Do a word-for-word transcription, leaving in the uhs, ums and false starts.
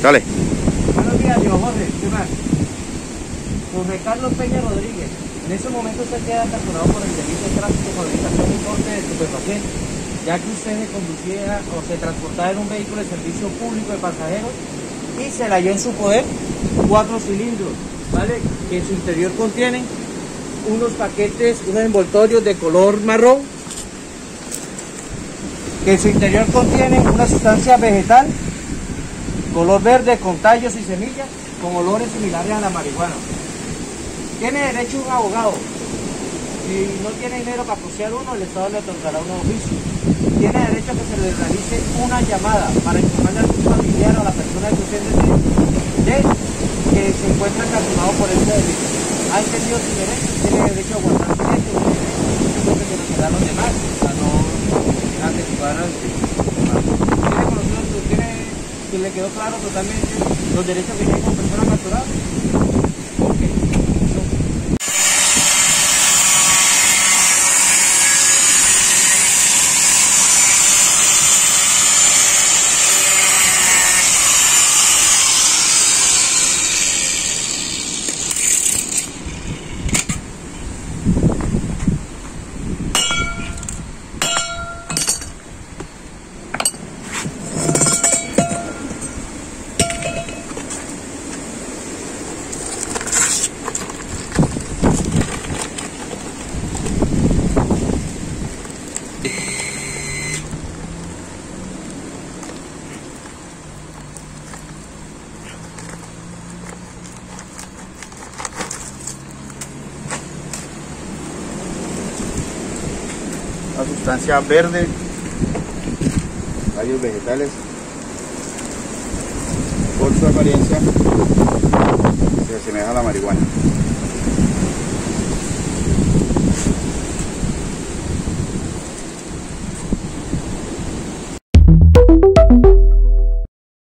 Dale. Buenos días, Diego Jorge. ¿Qué más? Jorge Carlos Peña Rodríguez. En ese momento usted queda capturado por el delito de tráfico, fabricación y porte de estupefacientes, ya que usted se conducía o se transportaba en un vehículo de servicio público de pasajeros y se le halló en su poder cuatro cilindros, ¿vale? Que en su interior contienen unos paquetes, unos envoltorios de color marrón, que en su interior contienen una sustancia vegetal, color verde con tallos y semillas, con olores similares a la marihuana. Tiene derecho a un abogado. Si no tiene dinero para costear uno, el Estado le otorgará un oficio. Tiene derecho a que se le realice una llamada para informarle a su familiar o a la persona que usted desee de que se encuentra capturado por ese delito. ¿Ha entendido su derecho? Tiene derecho a guardar silencio, tiene derecho a que se lo quede a los demás, a no a que se puedan tiene conocido, tiene, que le quedó claro totalmente los derechos que tiene como persona capturada. Una sustancia verde, tallos vegetales, por su apariencia se asemeja a la marihuana.